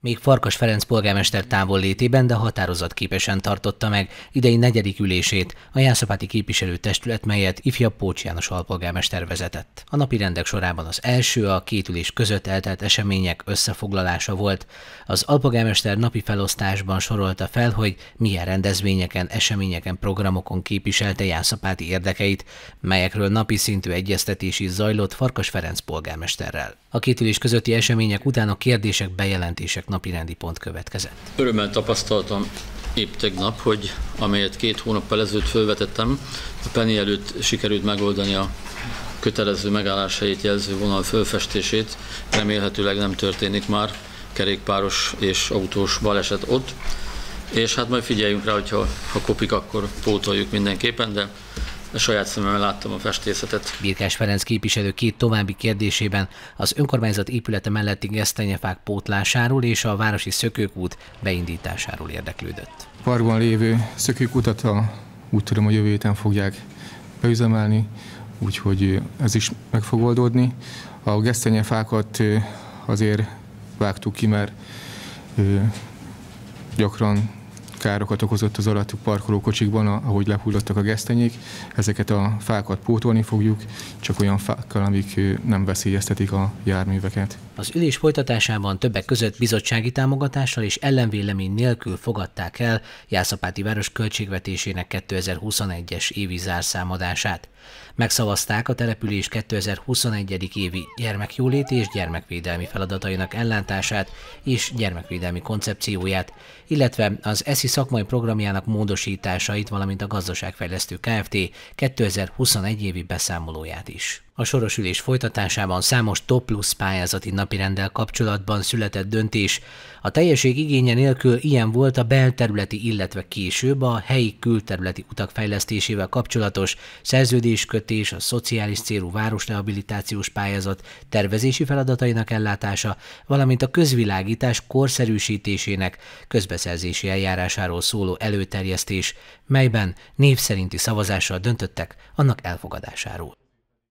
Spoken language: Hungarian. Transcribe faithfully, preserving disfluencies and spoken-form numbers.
Még Farkas Ferenc polgármester távollétében, de határozatképesen tartotta meg idei negyedik ülését a jászapáti képviselőtestület, melyet ifjabb Pócs János alpolgármester vezetett. A napi rendek sorában az első a két ülés között eltelt események összefoglalása volt. Az alpolgármester napi felosztásban sorolta fel, hogy milyen rendezvényeken, eseményeken, programokon képviselte jászapáti érdekeit, melyekről napi szintű egyeztetés is zajlott Farkas Ferenc polgármesterrel. A két ülés közötti események után a kérdések, bejelentések napirendi pont következett. Örömmel tapasztaltam épp tegnap, hogy amelyet két hónappal ezelőtt felvetettem, a Penny előtt sikerült megoldani a kötelező megálláshelyét jelző vonal fölfestését. Remélhetőleg nem történik már kerékpáros és autós baleset ott. És hát majd figyeljünk rá, hogyha ha kopik, akkor pótoljuk mindenképpen, de a saját szememmel láttam a festészetet. Birkás Ferenc képviselő két további kérdésében az önkormányzat épülete melletti gesztenyefák pótlásáról és a városi szökőkút beindításáról érdeklődött. A parkban lévő szökőkutat a, úgy tudom, a jövő héten fogják beüzemelni, úgyhogy ez is meg fog oldódni. A gesztenyefákat azért vágtuk ki, mert gyakran károkat okozott az alattuk parkoló kocsikban, ahogy lehullottak a gesztenyék. Ezeket a fákat pótolni fogjuk, csak olyan fákkal, amik nem veszélyeztetik a járműveket. Az ülés folytatásában többek között bizottsági támogatással és ellenvélemény nélkül fogadták el Jászapáti város költségvetésének kétezer-huszonegyes évi zárszámadását. Megszavazták a település kétezer-huszonegy. évi gyermekjóléti és gyermekvédelmi feladatainak ellátását és gyermekvédelmi koncepcióját, illetve az eszi szakmai programjának módosításait, valamint a Gazdaságfejlesztő Kft. kétezer-huszonegy évi beszámolóját is. A soros ülés folytatásában számos top plusz pályázati napirenddel kapcsolatban született döntés. A teljesség igénye nélkül ilyen volt a belterületi, illetve később a helyi külterületi utak fejlesztésével kapcsolatos szerződéskötés, a szociális célú városrehabilitációs pályázat tervezési feladatainak ellátása, valamint a közvilágítás korszerűsítésének közbeszerzési eljárásáról szóló előterjesztés, melyben név szerinti szavazással döntöttek annak elfogadásáról.